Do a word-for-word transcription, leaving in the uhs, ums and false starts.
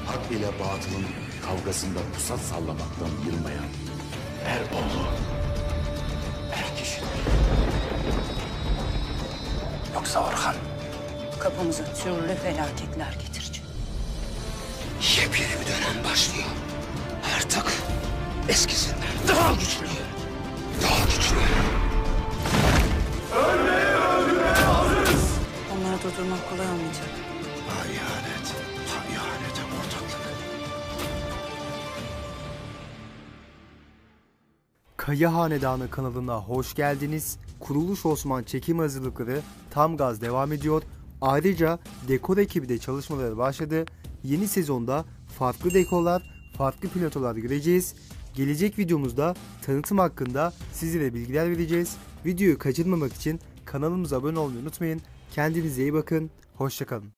hak ile batılın kavgasında pusat sallamaktan yılmayan er oğlu, er kişi. Yoksa Orhan Kapımıza türlü felaketler getirecek. yepyeni bir dönem başlıyor. Artık eskisinden daha güçlü, daha güçlü. Onları durdurmak kolay olmayacak. Ha ihanet, ha ihanete ortaklık. Kaya Hanedanı kanalına hoş geldiniz. Kuruluş Osman çekim hazırlıkları tam gaz devam ediyor. Ayrıca dekor ekibi de çalışmalara başladı. Yeni sezonda farklı dekorlar, farklı platolar göreceğiz. Gelecek videomuzda tanıtım hakkında sizlere bilgiler vereceğiz. Videoyu kaçırmamak için kanalımıza abone olmayı unutmayın. Kendinize iyi bakın. Hoşça kalın.